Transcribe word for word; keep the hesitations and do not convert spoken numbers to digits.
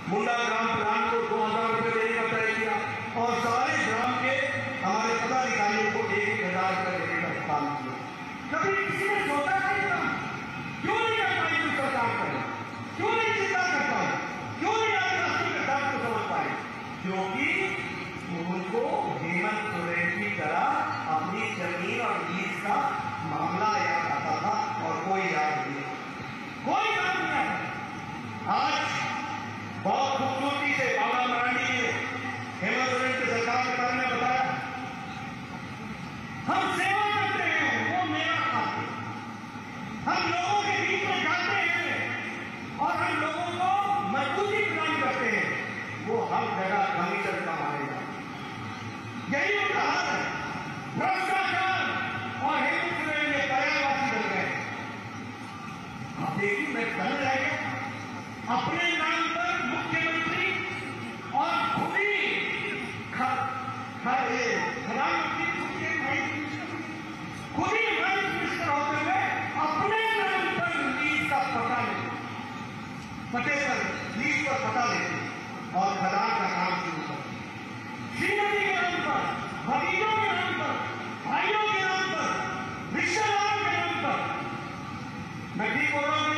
मुंडा ग्राम प्रधान को दो हजार रुपये देने का तय किया और सारे ग्राम के हमारे पदाधिकारियों को एक एक हजार रुपये देने का काम किया। कभी किसी ने सोचा नहीं था, क्यों नहीं कर पाई कोई सरकार करे, क्यों नहीं चिंता कर पाए, क्यों नहीं आदिवासी के दर्द को समझ पाए? क्योंकि उनको हेमंत सोरेन की तरह अपनी जमीन और लीज का मामला याद आता था और कोई याद नहीं, कोई काम नहीं आता। आज बहुत खूबसूरती से बाबा मरांडी जी ने हेमंत सोरेन की सरकार के बारे में बताया, हम सेवा करते हैं, वो मेरा खाते, हम लोगों के बीच में जाते हैं और हम लोगों को मजबूती प्रदान करते हैं, वो हर जगह कमीशन का मारेगा। यही उनका हाल है। भ्रष्टाचार और हेमंत सोरेन ने पर्यायवासी बन गए। आप देखिए, मैं कल रह गया अपने नाम पर मुख्यमंत्री और खुद ही प्रधानमंत्री खुद ही वाइस मिनिस्टर होते हुए अपने नाम पर लीज का पता लेते, पते पर लीज पर पता लेते और खदान का काम शुरू करते। श्रीमती के नाम पर, भतीजों के नाम पर, भाइयों के नाम पर, रिश्तेदारों के नाम पर। मैं ठीक बोल रहा हूं